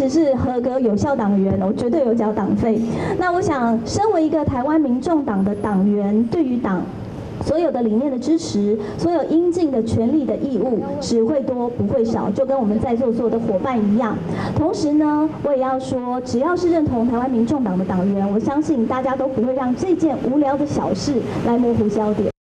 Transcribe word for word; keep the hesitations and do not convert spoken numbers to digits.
只是合格有效党员，我绝对有缴党费。那我想，身为一个台湾民众党的党员，对于党所有的理念的支持，所有应尽的权利的义务，只会多不会少，就跟我们在座所有的伙伴一样。同时呢，我也要说，只要是认同台湾民众党的党员，我相信大家都不会让这件无聊的小事来模糊焦点。